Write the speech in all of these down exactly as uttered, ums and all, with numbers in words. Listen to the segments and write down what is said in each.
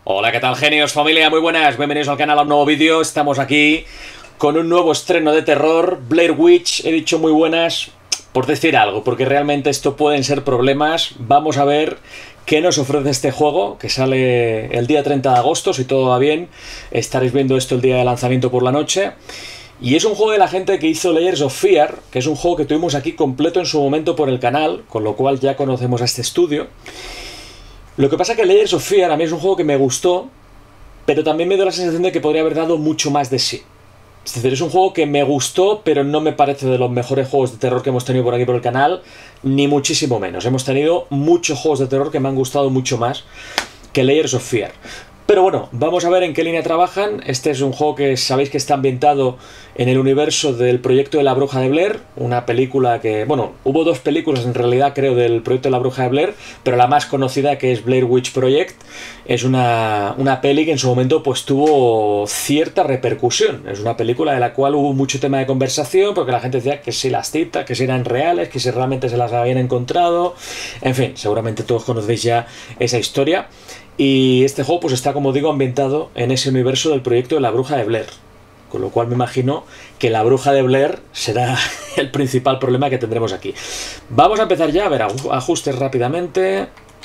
Hola, ¿qué tal, genios? Familia, muy buenas, bienvenidos al canal a un nuevo vídeo. Estamos aquí con un nuevo estreno de terror, Blair Witch. He dicho muy buenas por decir algo, porque realmente esto pueden ser problemas. Vamos a ver qué nos ofrece este juego, que sale el día treinta de agosto, si todo va bien. Estaréis viendo esto el día de lanzamiento por la noche. Y es un juego de la gente que hizo Layers of Fear, que es un juego que tuvimos aquí completo en su momento por el canal, con lo cual ya conocemos a este estudio. Lo que pasa es que Layers of Fear a mí es un juego que me gustó, pero también me dio la sensación de que podría haber dado mucho más de sí. Es decir, es un juego que me gustó, pero no me parece de los mejores juegos de terror que hemos tenido por aquí por el canal, ni muchísimo menos. Hemos tenido muchos juegos de terror que me han gustado mucho más que Layers of Fear. Pero bueno, vamos a ver en qué línea trabajan. Este es un juego que sabéis que está ambientado en el universo del proyecto de la Bruja de Blair, una película que, bueno, hubo dos películas en realidad creo del proyecto de la Bruja de Blair, pero la más conocida, que es Blair Witch Project, es una, una peli que en su momento pues tuvo cierta repercusión. Es una película de la cual hubo mucho tema de conversación, porque la gente decía que si las citas, que si eran reales, que si realmente se las habían encontrado. En fin, seguramente todos conocéis ya esa historia. Y este juego pues está, como digo, ambientado en ese universo del proyecto de la Bruja de Blair. Con lo cual me imagino que la Bruja de Blair será el principal problema que tendremos aquí. Vamos a empezar ya, a ver, ajustes rápidamente.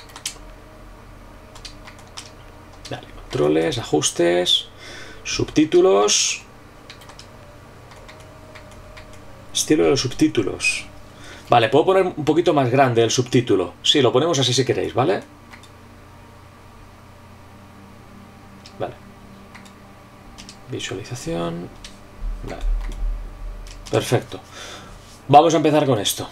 Dale, controles, ajustes, subtítulos. Estilo de los subtítulos. Vale, puedo poner un poquito más grande el subtítulo. Sí, lo ponemos así si queréis, ¿vale? Vale. Visualización. Vale. Perfecto. Vamos a empezar con esto.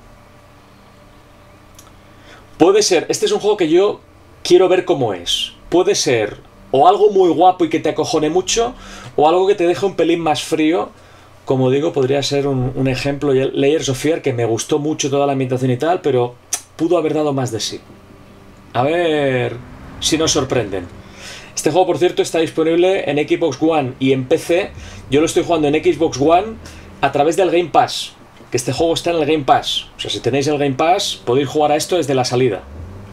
Puede ser, este es un juego que yo quiero ver cómo es. Puede ser o algo muy guapo y que te acojone mucho, o algo que te deje un pelín más frío. Como digo, podría ser un, un ejemplo, Layers of Fear, que me gustó mucho toda la ambientación y tal, pero pudo haber dado más de sí. A ver si nos sorprenden. Este juego, por cierto, está disponible en Xbox One y en P C. Yo lo estoy jugando en Xbox One a través del Game Pass, que este juego está en el Game Pass. O sea, si tenéis el Game Pass, podéis jugar a esto desde la salida.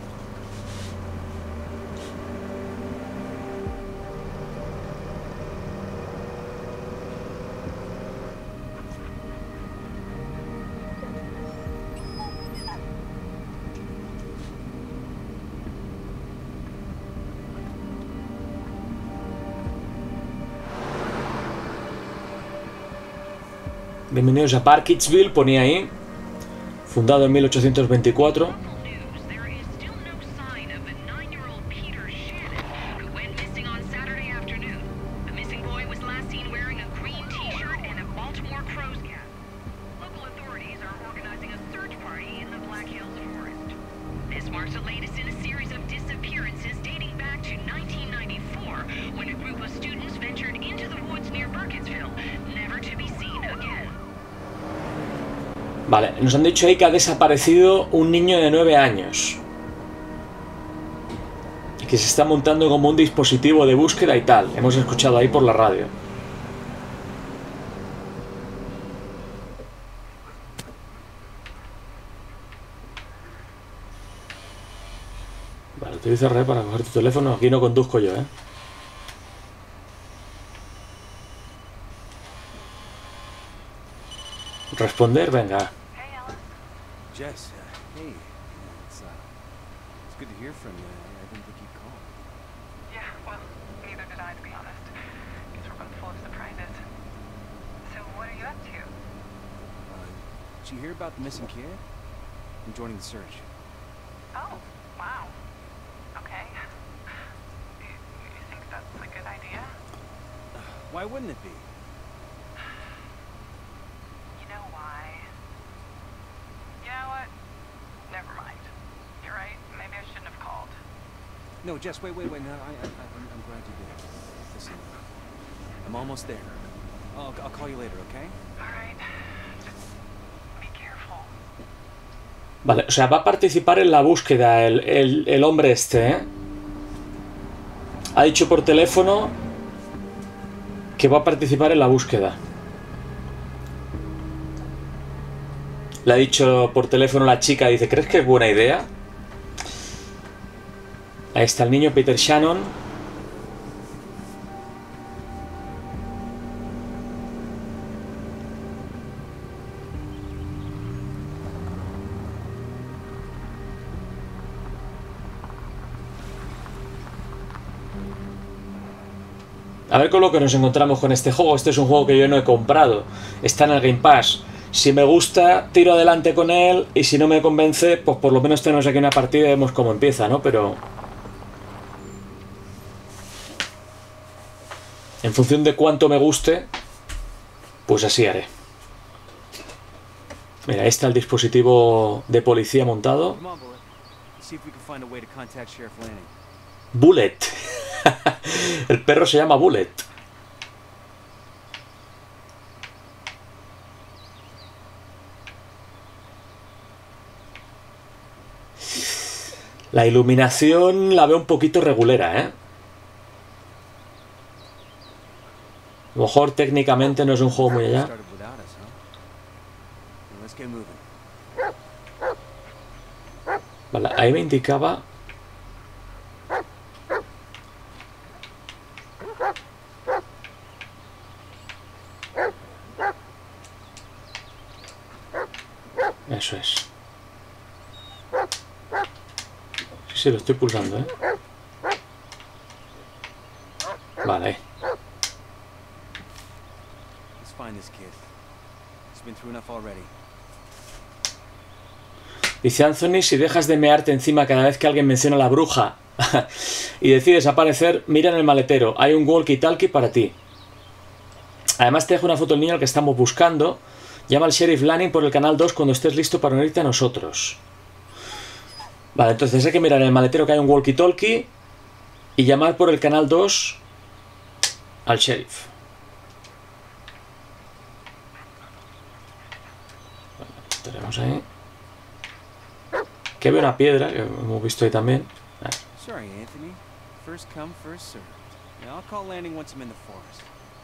Bienvenidos a Parkitsville, ponía ahí. Fundado en mil ochocientos veinticuatro. Vale, nos han dicho ahí que ha desaparecido un niño de nueve años. Y que se está montando como un dispositivo de búsqueda y tal. Hemos escuchado ahí por la radio. Vale, utiliza R para coger tu teléfono. Aquí no conduzco yo, ¿eh? Responder, venga. Jess, uh, hey, it's, uh, it's good to hear from you. I didn't think you'd call. Yeah, well, neither did I, to be honest. Guess we're both full of surprises. So, what are you up to? Uh, did you hear about the missing kid? I'm joining the search. Oh, wow. Okay. You, you think that's a good idea? Uh, why wouldn't it be? You know why? You know what? Never mind. You're right. Maybe I shouldn't have called. No, Jess, wait, wait, wait. No, I, I, I'm, I'm glad you did. Listen, I'm almost there. I'll, I'll call you later, okay? All right. Just be careful. Vale, o sea, va a participar en la búsqueda el, el, el hombre este, ¿eh? Ha dicho por teléfono que va a participar en la búsqueda. Le ha dicho por teléfono la chica, dice, ¿crees que es buena idea? Ahí está el niño, Peter Shannon. A ver con lo que nos encontramos con este juego. Este es un juego que yo no he comprado. Está en el Game Pass. Si me gusta, tiro adelante con él. Y si no me convence, pues por lo menos tenemos aquí una partida y vemos cómo empieza, ¿no? Pero... en función de cuánto me guste, pues así haré. Mira, ahí está el dispositivo de policía montado. Come on, Bullet. Let's see if we can find a way to contact Sheriff Lanning. Bullet. El perro se llama Bullet. La iluminación la veo un poquito regulera, ¿eh? A lo mejor técnicamente no es un juego muy allá. Started without us, huh? Well, let's get moving. Vale, ahí me indicaba... Eso es. Sí, sí, lo estoy pulsando, ¿eh? Vale. Let's find this kid. He's been through enough already. Dice Anthony, si dejas de mearte encima cada vez que alguien menciona a la bruja y decides aparecer, mira en el maletero. Hay un walkie-talkie para ti. Además te dejo una foto del niño al que estamos buscando. Llama al Sheriff Lanning por el canal dos cuando estés listo para unirte a nosotros. Vale, entonces hay que mirar en el maletero que hay un walkie-talkie y llamar por el canal dos al sheriff. Vale, tenemos ahí. Que veo una piedra, que hemos visto ahí también. Ah, Sorry, Anthony. First come, first served. Yeah, I'll call Lanning once I'm in the forest.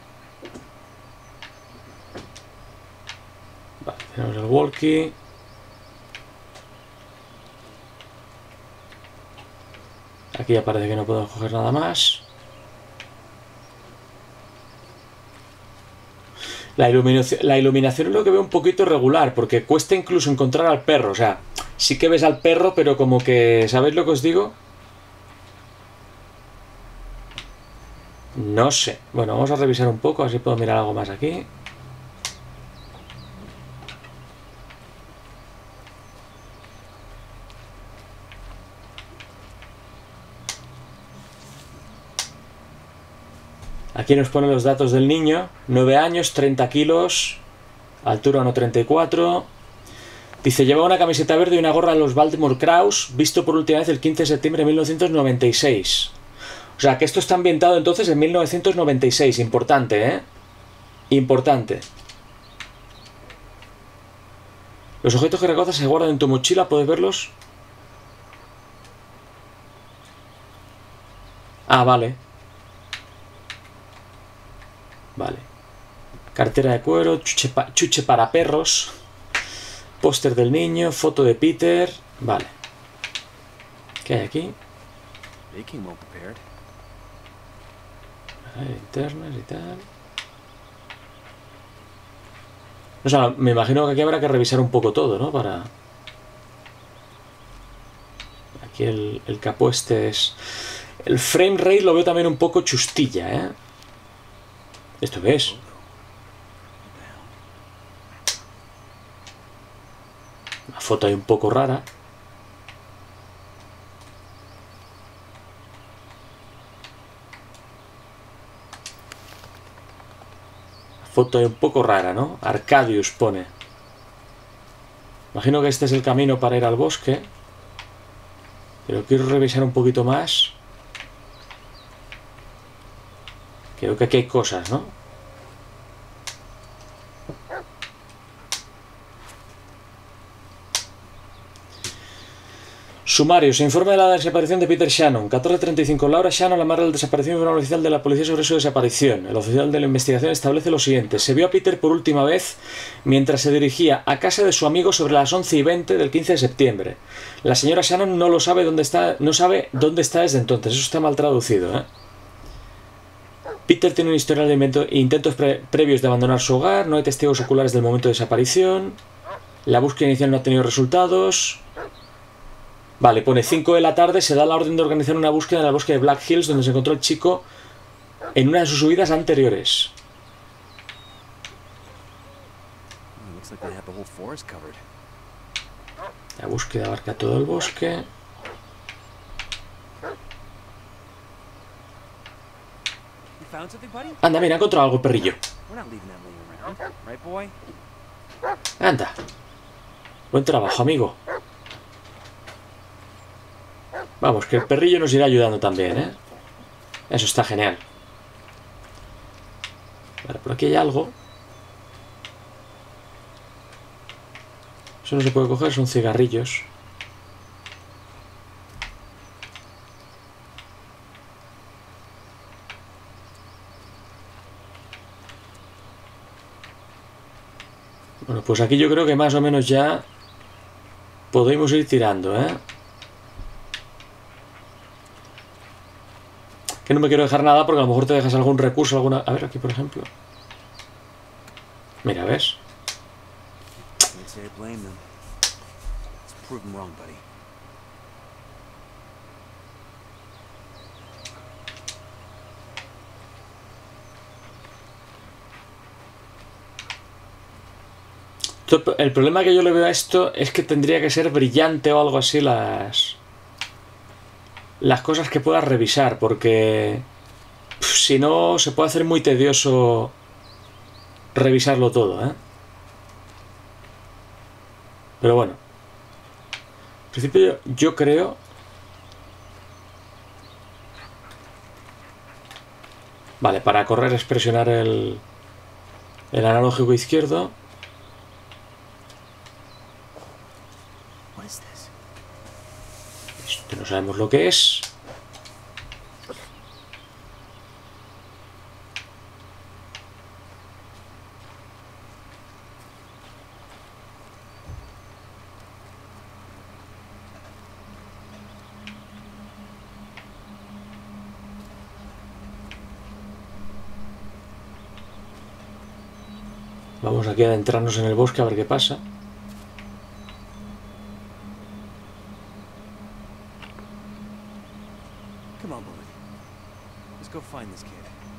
vale, tenemos el walkie. Aquí ya parece que no podemos coger nada más. La iluminación, la iluminación es lo que veo un poquito regular, porque cuesta incluso encontrar al perro. O sea, sí que ves al perro, pero como que... ¿sabéis lo que os digo? No sé. Bueno, vamos a revisar un poco, así puedo mirar algo más aquí. Aquí nos ponen los datos del niño. nueve años, treinta kilos, altura uno treinta y cuatro. Dice, lleva una camiseta verde y una gorra de los Baltimore Crows, visto por última vez el quince de septiembre de mil novecientos noventa y seis. O sea, que esto está ambientado entonces en mil novecientos noventa y seis. Importante, ¿eh? Importante. Los objetos que recoges se guardan en tu mochila, ¿puedes verlos? Ah, vale. Vale. Cartera de cuero, chuche, pa chuche para perros, póster del niño, foto de Peter. Vale. ¿Qué hay aquí? They came well prepared. Hay linternas y tal. O sea, me imagino que aquí habrá que revisar un poco todo, ¿no? Para... Aquí el, el capó este es... El frame rate lo veo también un poco chustilla, ¿eh? ¿Esto qué es? Una foto ahí un poco rara. Una foto ahí un poco rara, ¿no? Arcadius pone. Imagino que este es el camino para ir al bosque. Pero quiero revisar un poquito más. Creo que aquí hay cosas, ¿no? Sumario. Se informa de la desaparición de Peter Shannon. catorce treinta y cinco. Laura Shannon, la madre del desaparecido, informa al oficial de la policía sobre su desaparición. El oficial de la investigación establece lo siguiente. Se vio a Peter por última vez mientras se dirigía a casa de su amigo sobre las once y veinte del quince de septiembre. La señora Shannon no lo sabe dónde está, no sabe dónde está desde entonces. Eso está mal traducido, ¿eh? Peter tiene un historial de intentos pre previos de abandonar su hogar, no hay testigos oculares del momento de desaparición, la búsqueda inicial no ha tenido resultados. Vale, pone cinco de la tarde, se da la orden de organizar una búsqueda en el bosque de Black Hills, donde se encontró el chico en una de sus subidas anteriores. Oh, looks like they have the whole forest covered. La búsqueda abarca todo el bosque. You found something, buddy? Anda, mira, he encontrado algo, perrillo. We're not leaving that laying around, right, boy? Anda. Buen trabajo, amigo. Vamos, que el perrillo nos irá ayudando también, ¿eh? Eso está genial. Vale, por aquí hay algo. Eso no se puede coger, son cigarrillos. Bueno, pues aquí yo creo que más o menos ya podemos ir tirando, ¿eh? Que no me quiero dejar nada porque a lo mejor te dejas algún recurso, alguna... A ver, aquí por ejemplo. Mira, ¿ves? Can't say I blame them. Let's prove them wrong, buddy. El problema que yo le veo a esto es que tendría que ser brillante o algo así las... las cosas que puedas revisar, porque pff, si no se puede hacer muy tedioso revisarlo todo, ¿eh? Pero bueno, en principio yo, yo creo... Vale, para correr es presionar el, el analógico izquierdo. Esto no sabemos lo que es. Vamos aquí a adentrarnos en el bosque a ver qué pasa. Come on, bully. Let's go find this kid.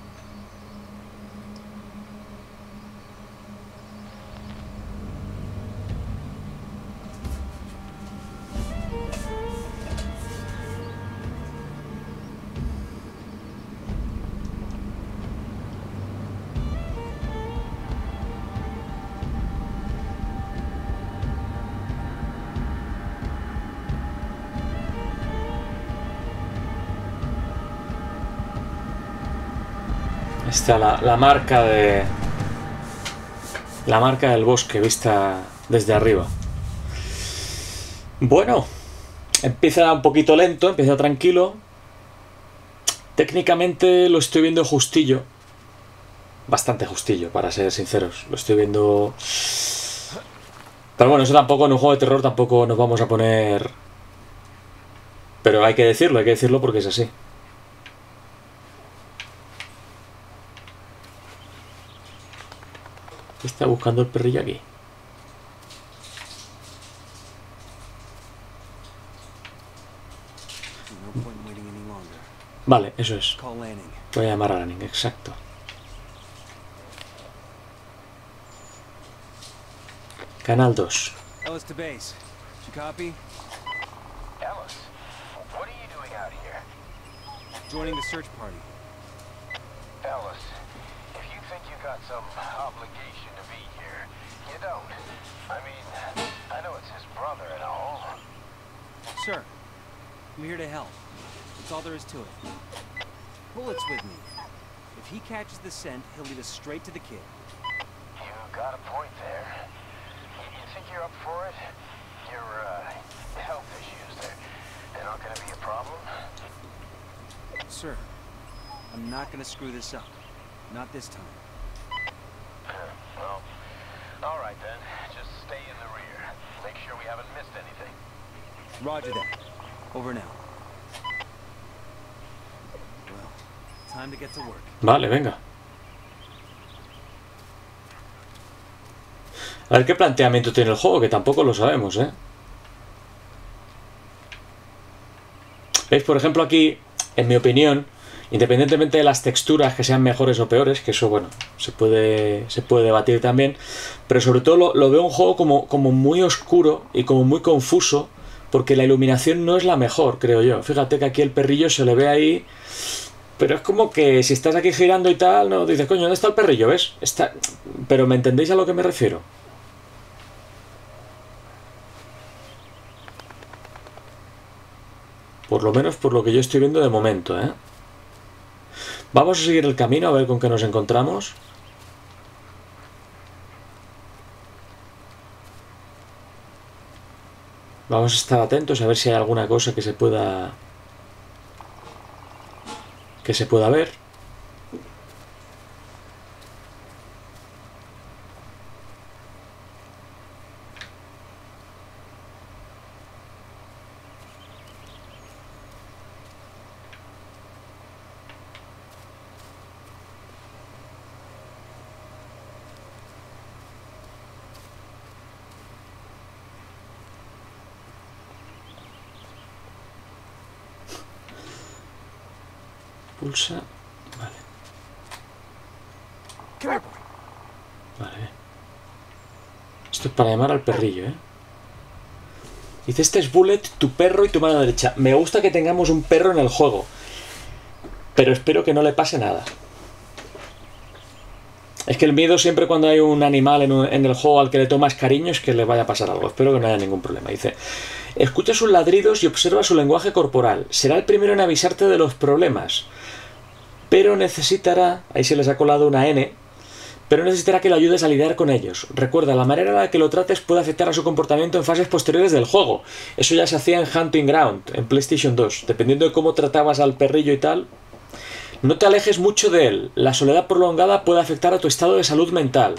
Está la, la marca de... La marca del bosque vista desde arriba. Bueno, empieza un poquito lento, empieza tranquilo. Técnicamente lo estoy viendo justillo. Bastante justillo, para ser sinceros. Lo estoy viendo... Pero bueno, eso tampoco en un juego de terror tampoco nos vamos a poner... Pero hay que decirlo, hay que decirlo porque es así. ¿Qué está buscando el perrillo aquí? No point in waiting any longer. Vale, eso es. Call Lanning. Voy a llamar a Lanning, exacto. Canal dos. Ellis to base. You copy? Ellis, what are you doing out here? Joining the search party. Ellis, if you think you got some obligation to be here, you don't. I mean, I know it's his brother and all. Sir, I'm here to help. That's all there is to it. Bullet's with me. If he catches the scent, he'll lead us straight to the kid. You got a point there. You think you're up for it? Your, uh, health issues, they're, they're not gonna be a problem? Sir, I'm not gonna screw this up. Not this time. Well, all right then. Just stay in the rear. Make sure we haven't missed anything. Roger that. Over now. Well, time to get to work. Vale, venga. A ver qué planteamiento tiene el juego, que tampoco lo sabemos, ¿eh? ¿Veis? Por ejemplo, aquí, en mi opinión, Independientemente de las texturas que sean mejores o peores, que eso, bueno, se puede, se puede debatir también, pero sobre todo lo, lo veo un juego como, como muy oscuro y como muy confuso, porque la iluminación no es la mejor, creo yo. Fíjate que aquí el perrillo se le ve ahí, pero es como que si estás aquí girando y tal, no dices, coño, ¿dónde está el perrillo? ¿Ves? Está... Pero ¿me entendéis a lo que me refiero? Por lo menos por lo que yo estoy viendo de momento, ¿eh? Vamos a seguir el camino a ver con qué nos encontramos. Vamos a estar atentos a ver si hay alguna cosa que se pueda... que se pueda ver. Pulsa. Vale. Vale. Esto es para llamar al perrillo, ¿eh? Dice, este es Bullet, tu perro y tu mano derecha. Me gusta que tengamos un perro en el juego, pero espero que no le pase nada. Es que el miedo siempre cuando hay un animal en, un, en el juego al que le tomas cariño es que le vaya a pasar algo. Espero que no haya ningún problema. Dice, escucha sus ladridos y observa su lenguaje corporal. Será el primero en avisarte de los problemas. Pero necesitará... Ahí se les ha colado una N. Pero necesitará que lo ayudes a lidiar con ellos. Recuerda, la manera en la que lo trates puede afectar a su comportamiento en fases posteriores del juego. Eso ya se hacía en Hunting Ground, en PlayStation dos. Dependiendo de cómo tratabas al perrillo y tal... No te alejes mucho de él. La soledad prolongada puede afectar a tu estado de salud mental.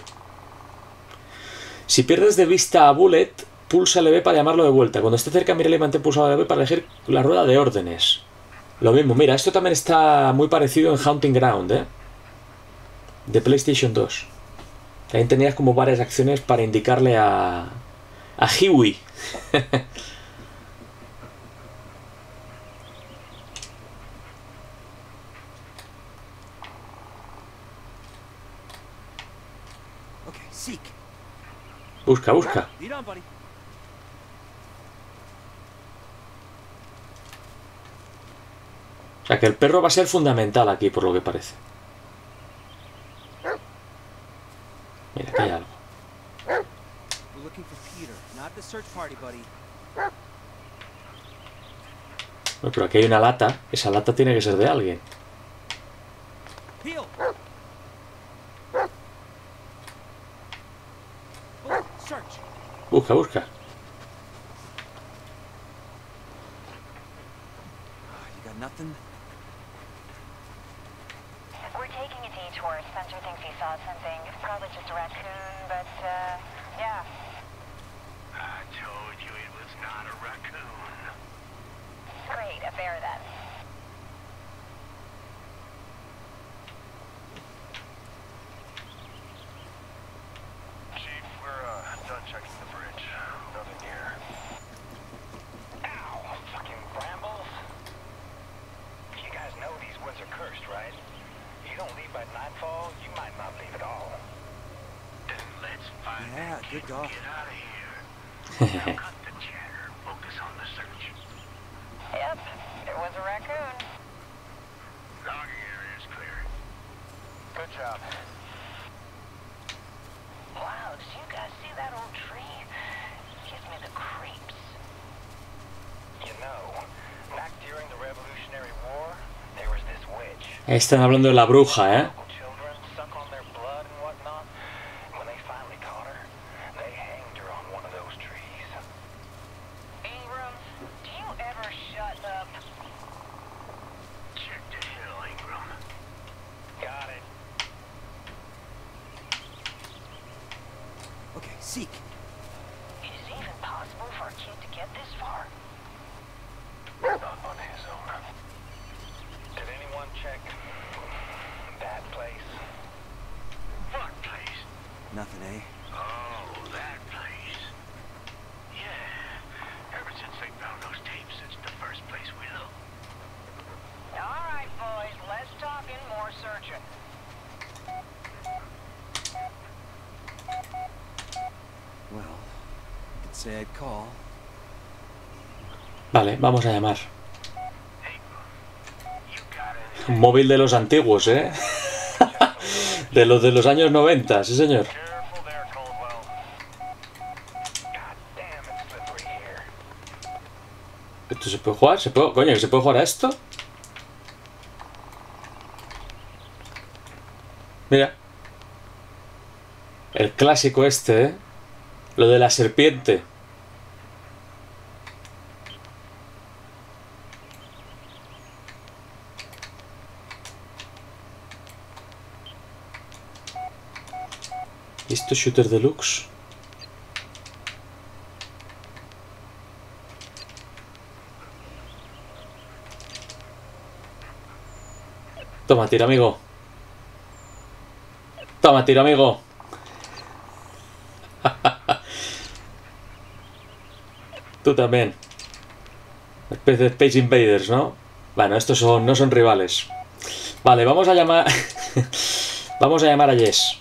Si pierdes de vista a Bullet, pulsa L B para llamarlo de vuelta. Cuando esté cerca, mírale y mantén pulsado L B para elegir la rueda de órdenes. Lo mismo, mira, esto también está muy parecido en Hunting Ground, ¿eh? De PlayStation dos. También tenías como varias acciones para indicarle a... a Huey. Busca, busca. O sea que el perro va a ser fundamental aquí, por lo que parece. Mira, aquí hay algo. Bueno, pero aquí hay una lata. Esa lata tiene que ser de alguien. Busca, busca. Nothing. We're taking a detour. Spencer thinks he saw something. It's probably just a raccoon, but, uh, yeah. I told you it was not a raccoon. Great, a bear then. Chief, we're, uh, done checking the bridge. Nothing here. Ow! Fucking brambles! You guys know these woods are cursed, right? You don't leave by nightfall, you might not leave at all. Then let's find Yeah, that good kid dog. and get out of here. Now cut the chatter. Focus on the search. Yep, there was a raccoon. Logging area is clear. Good job. Wow, did you guys see that old tree? Gives me the creeps. You know, back during the Revolutionary War, there was this witch. Están hablando de la bruja, ¿eh? Local children suck on their blood and whatnot. When they finally caught her, they hanged her on one of those trees. Ingram, do you ever shut up? Check the hill, Ingram. Got it. Okay, seek. Is it even possible for a kid to get this far? Not on his own. Did anyone check that place? What place? Nothing, eh? Oh, that place. Yeah. Ever since they found those tapes, it's the first place we looked. All right, boys, let's Well, I could say I'd call. Vale, vamos a llamar. Un móvil de los antiguos, ¿eh? De los de los años noventa, sí señor. ¿Esto se puede jugar? ¿Se puede? Coño, ¿se puede jugar a esto? Mira. El clásico este, ¿eh? Lo de la serpiente. ¿Y esto es Shooter Deluxe? Toma, tiro amigo. Toma, tiro amigo. Tú también. Especie de Space Invaders, ¿no? Bueno, estos son, no son rivales. Vale, vamos a llamar... Vamos a llamar a Jess.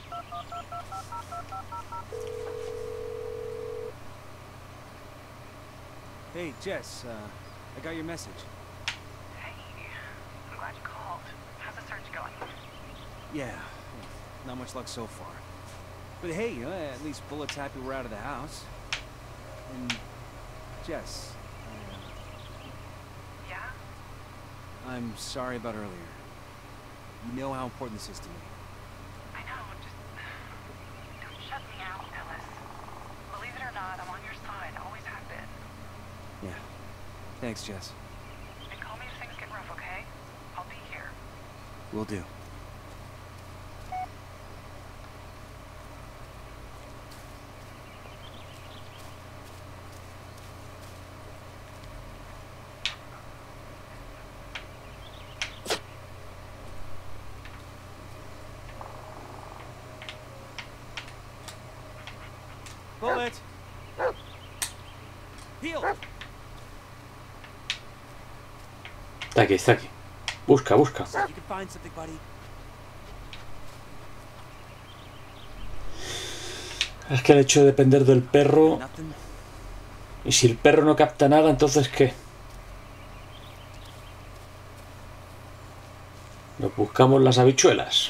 Hey, Jess, uh, I got your message. Hey, I'm glad you called. How's the search going? Yeah, not much luck so far. But hey, you know, at least Bullet's happy we're out of the house. And Jess, uh, Yeah? I'm sorry about earlier. You know how important this is to me. I know, just... Don't shut me out, Ellis. Believe it or not, I'm on your side. Always have been. Yeah. Thanks, Jess. And call me if things get rough, okay? I'll be here. Will do. Bullet! Heal! Está aquí, está aquí. Busca, busca. You can find something, buddy. Es que el hecho de depender del perro... Nothing? Y si el perro no capta nada, entonces ¿qué? Nos buscamos las habichuelas.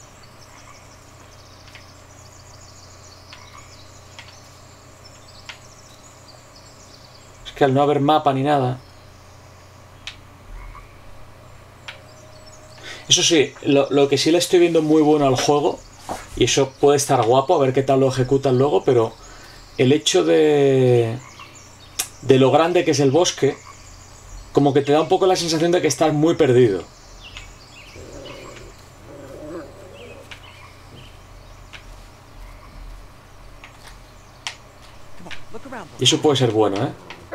Es que al no haber mapa ni nada... Eso sí, lo, lo que sí le estoy viendo muy bueno al juego, y eso puede estar guapo, a ver qué tal lo ejecutan luego, pero el hecho de... de lo grande que es el bosque, como que te da un poco la sensación de que estás muy perdido. Come on, look around, Y eso puede ser bueno, ¿eh?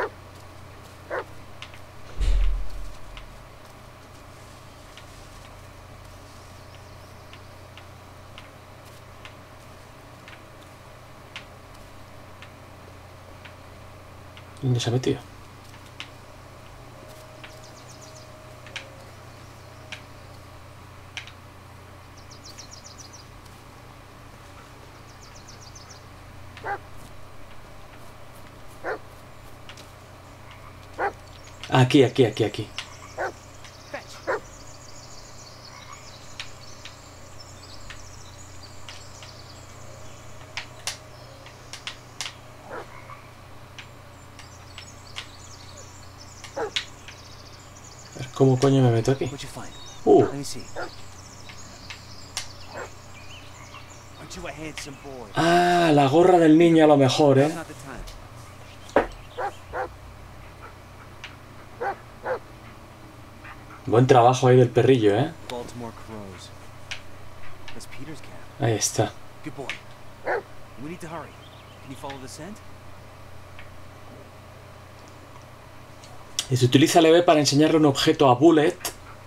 ¿Dónde se ha metido? Aquí, aquí, aquí, aquí. ¿Cómo coño me meto aquí? What'd you find? Uh, Let me see. Aren't you a handsome boy? ah, la gorra del niño a lo mejor, Now's ¿eh? not the time. Buen trabajo ahí del perrillo, ¿eh? Baltimore Crows. That's Peter's cap. Ahí está. Good boy. We need to hurry. Can you follow the scent? Y se utiliza el E V para enseñarle un objeto a Bullet.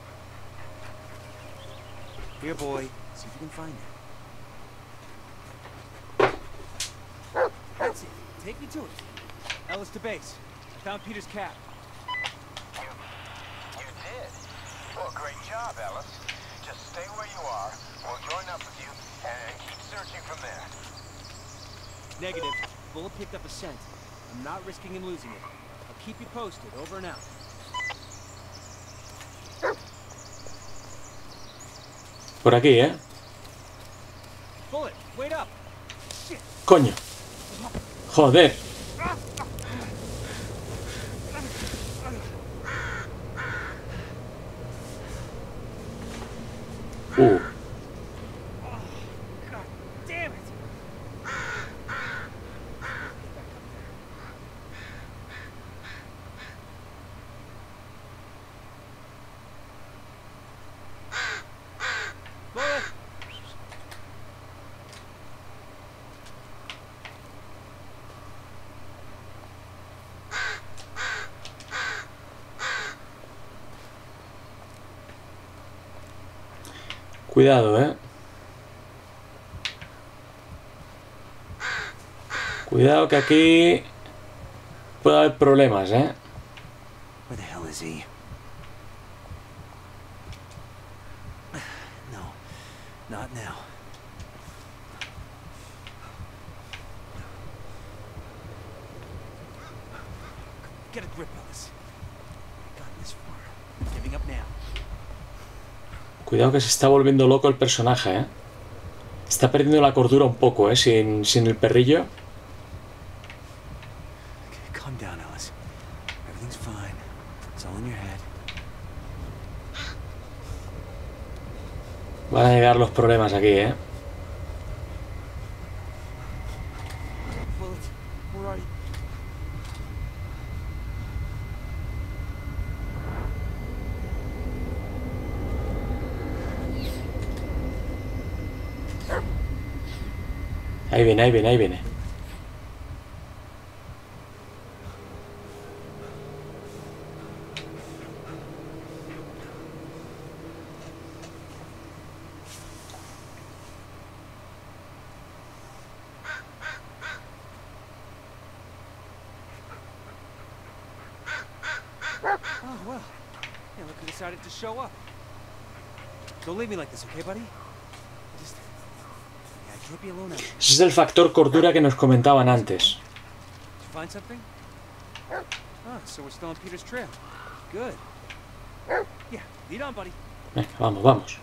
Here, boy. See if you can find it. That's it. Take me to it. Ellis to base. I found Peter's cap. You did? Well, great job, Ellis. just stay where you are. We'll join up with you and keep searching from there. Negative. Bullet picked up a scent. I'm not risking him losing it. I'll keep you posted. Over and out. Por aquí, ¿eh? Bullet, wait up. Shit. Coño. Joder. Uh. God damn it. Bullet. Cuidado, ¿eh? Cuidado que aquí puede haber problemas, ¿eh? Where the hell is he? No, not now. Get a grip, Ellis. I've gotten this far. I'm giving up now. Cuidado que se está volviendo loco el personaje, ¿eh? Está perdiendo la cordura un poco, ¿eh? Sin, sin el perrillo. Okay, calm down, Ellis. Everything's fine. It's all in your head. Van a llegar los problemas aquí, ¿eh? Bullet, where are you? Ahí viene, ahí viene, ahí viene. Oh, well. Yeah, look who decided to show up. Don't leave me like this, okay, buddy? Just... Yeah, drop me alone out. Ese es el factor cordura que nos comentaban antes. Did you find something? Ah, so we're still on Peter's trail. Good. Yeah, lead on, buddy. Venga, vamos, vamos.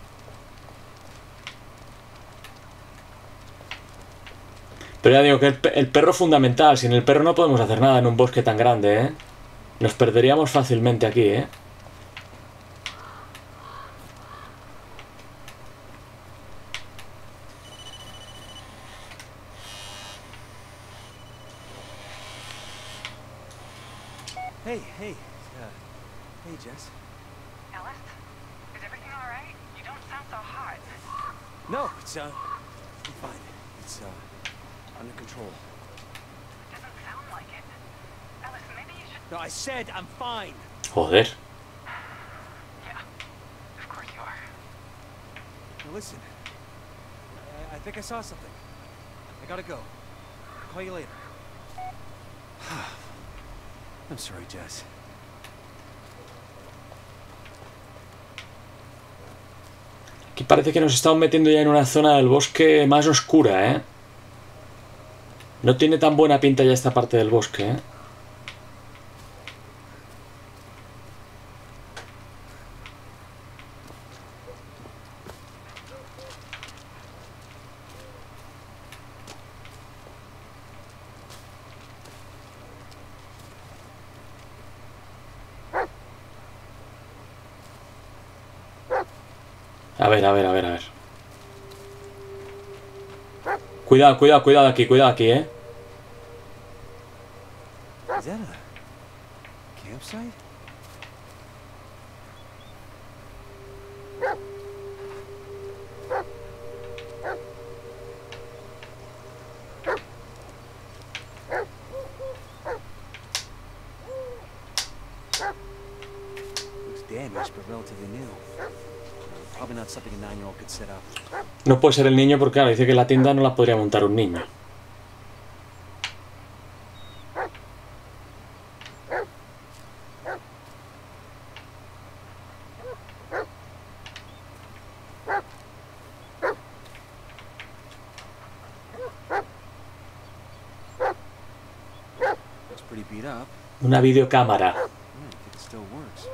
Pero ya digo que el, pe- el perro es fundamental. Sin el perro no podemos hacer nada en un bosque tan grande, ¿eh? Nos perderíamos fácilmente aquí, ¿eh? Hey, hey. Uh, hey, Jess. Ellis? Is everything alright? You don't sound so hot. No, it's, uh... I'm fine. It's, uh... under control. Doesn't sound like it. Ellis, maybe you should... No, I said I'm fine. Joder. Yeah, of course you are. Now listen. I, I think I saw something. I gotta go. I'll call you later. I'm sorry, Jess. Aquí parece que nos estamos metiendo ya en una zona del bosque más oscura, ¿eh? No tiene tan buena pinta ya esta parte del bosque, ¿eh? A ver, a ver, a ver, a ver. Cuidado, cuidado, cuidado aquí, cuidado aquí, ¿eh? Is that a campsite? Looks damaged, but relatively new. Probably not something a nine-year-old could set up. No puede ser el niño porque, claro, dice que la tienda no la podría montar un niño. speed up. Una videocámara. Yeah, I think it still works.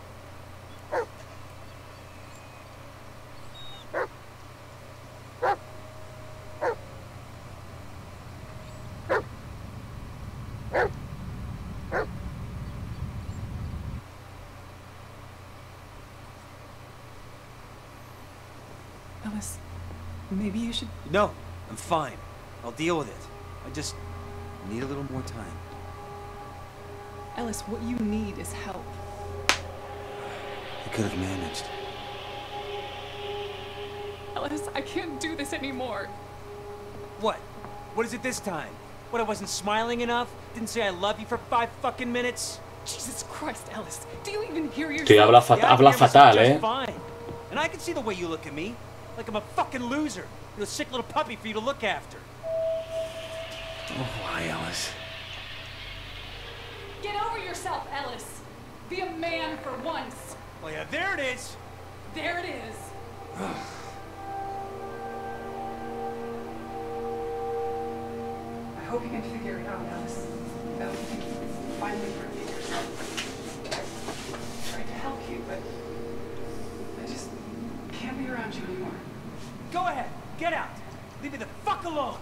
Ellis, maybe you should... No, I'm fine. I'll deal with it. I just need a little more time. Ellis, what you need is help. I could have managed. Ellis, I can't do this anymore. What? What is it this time? What, I wasn't smiling enough? Didn't say I love you for five fucking minutes? Jesus Christ, Ellis. Do you even hear yourself? Sí, habla, fat Yeah, I habla hear myself fatal, just eh. fine. And I can see the way you look at me. Like I'm a fucking loser. You're a sick little puppy for you to look after. Oh, why, Ellis? Get over yourself, Ellis. Be a man for once. Well, yeah, there it is. There it is. I hope you can figure it out, Ellis. I hope you can finally forgive yourself. I tried to help you, but I just can't be around you anymore. Go ahead. Get out. Leave me the fuck alone.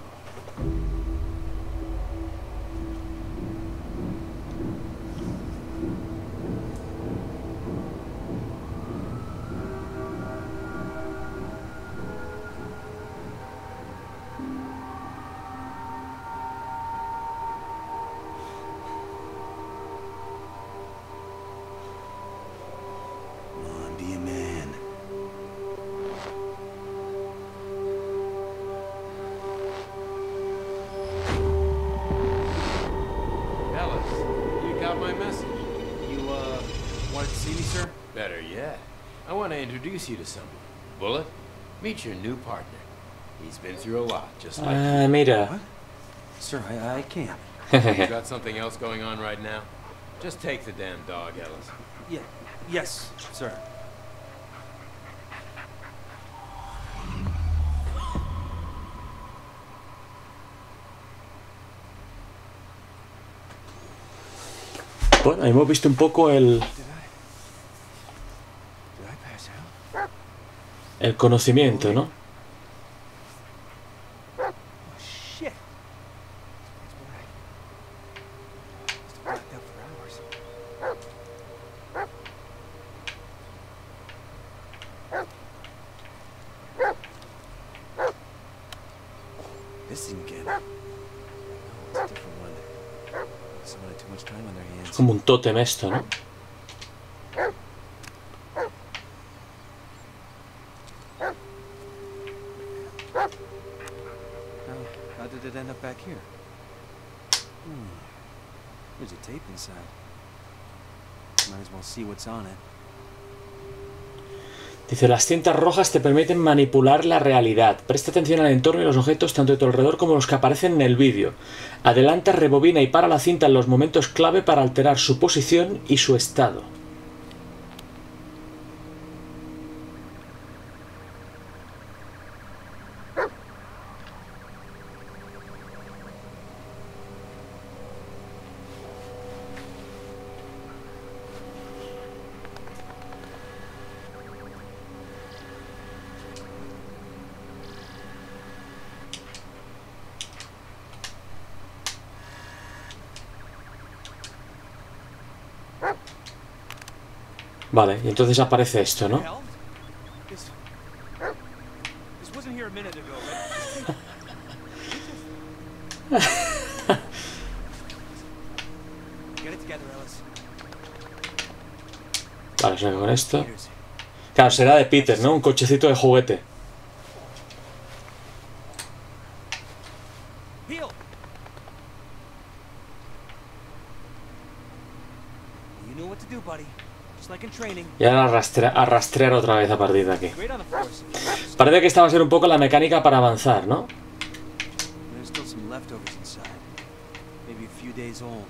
Come on, be a man. Ellis, you got my message. You, uh, wanted to see me, sir? Better yet, I want to introduce you to someone. Bullet, meet your new partner. He's been through a lot, just like Ah, mira. What? Sir, I, I can't. you. You got something else going on right now? Just take the damn dog, Ellis. Yeah, yes, sir. Bueno, hemos visto un poco el, Did I? Did I pass out? el conocimiento, ¿no? Oh, shit. It's black. Must have blacked out for hours. This thing again. No, it's a different one. Someone had too much time on their hands. Es como un tótem esto, ¿no? How, how did it end up back here? Hmm. There's a tape inside. Might as well see what's on it. Dice, las cintas rojas te permiten manipular la realidad. Presta atención al entorno y los objetos tanto de tu alrededor como los que aparecen en el vídeo. Adelanta, rebobina y para la cinta en los momentos clave para alterar su posición y su estado. Vale, y entonces aparece esto, ¿no? Hell? This, this wasn't here a minute ago, right? Get it together, Ellis. Vale, o sea que con esto... Peters. Claro, será de Peter, ¿no? Un cochecito de juguete. Heel. You knew what to do, buddy. Just like in training. Y ahora arrastra- arrastrear otra vez a partir de aquí. Great on the force. Parece que esta va a ser un poco la mecánica para avanzar, ¿no? There's still some leftovers inside. Maybe a few days old.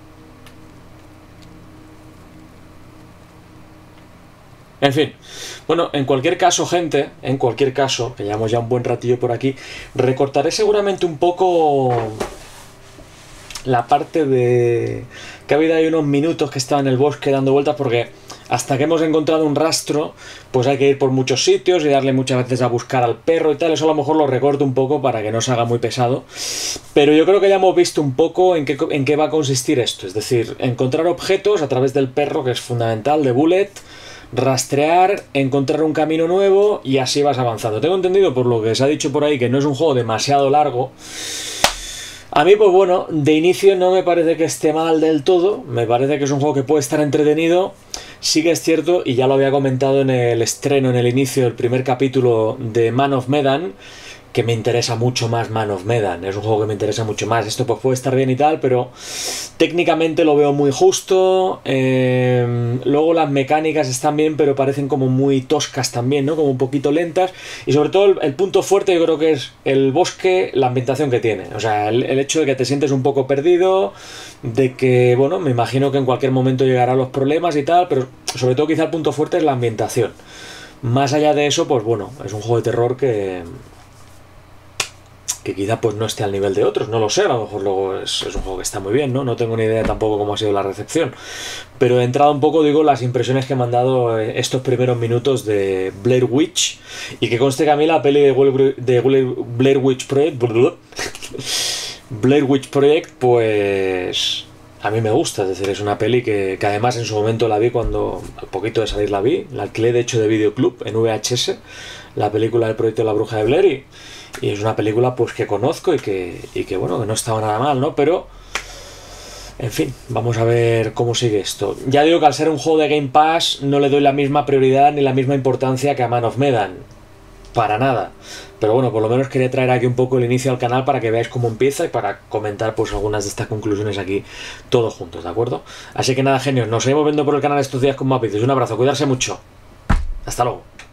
En fin, bueno, en cualquier caso, gente, en cualquier caso, que llevamos ya un buen ratillo por aquí, recortaré seguramente un poco la parte de que ha habido ahí unos minutos que estaba en el bosque dando vueltas, porque hasta que hemos encontrado un rastro, pues hay que ir por muchos sitios y darle muchas veces a buscar al perro y tal. Eso a lo mejor lo recorto un poco para que no se haga muy pesado. Pero yo creo que ya hemos visto un poco en qué, en qué va a consistir esto. Es decir, encontrar objetos a través del perro, que es fundamental, de Bullet, rastrear, encontrar un camino nuevo y así vas avanzando. Tengo entendido por lo que se ha dicho por ahí que no es un juego demasiado largo. A mí, pues bueno, de inicio no me parece que esté mal del todo. Me parece que es un juego que puede estar entretenido. Sí que es cierto, y ya lo había comentado en el estreno, en el inicio del primer capítulo de Man of Medan, que me interesa mucho más Man of Medan. Es un juego que me interesa mucho más. Esto pues puede estar bien y tal, pero técnicamente lo veo muy justo. Eh, luego las mecánicas están bien, pero parecen como muy toscas también, ¿no? Como un poquito lentas. Y sobre todo el, el punto fuerte yo creo que es el bosque, la ambientación que tiene. O sea, el, el hecho de que te sientes un poco perdido, de que, bueno, me imagino que en cualquier momento llegarán los problemas y tal, pero sobre todo quizá el punto fuerte es la ambientación. Más allá de eso, pues bueno, es un juego de terror que... que quizá pues no esté al nivel de otros, no lo sé, a lo mejor luego es, es un juego que está muy bien, ¿no? No tengo ni idea tampoco cómo ha sido la recepción, pero he entrado un poco, digo, las impresiones que me han dado estos primeros minutos de Blair Witch, y que conste que a mí la peli de, Will, de Will, Blair Witch Project, Blair Witch Project, pues a mí me gusta, es decir, es una peli que, que además en su momento la vi cuando, al poquito de salir la vi, la alquilé de hecho de videoclub en V H S, la película del proyecto de la bruja de Blair, y Y es una película pues que conozco y que, y que bueno, que no estaba nada mal, ¿no? Pero, en fin, vamos a ver cómo sigue esto. Ya digo que al ser un juego de Game Pass no le doy la misma prioridad ni la misma importancia que a Man of Medan. Para nada. Pero bueno, por lo menos quería traer aquí un poco el inicio al canal para que veáis cómo empieza y para comentar pues algunas de estas conclusiones aquí todos juntos, ¿de acuerdo? Así que nada, genios, nos seguimos viendo por el canal estos días con más vídeos. Un abrazo, cuidarse mucho. Hasta luego.